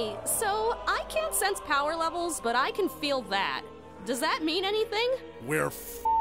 Hey, so I can't sense power levels, but I can feel that. Does that mean anything? We're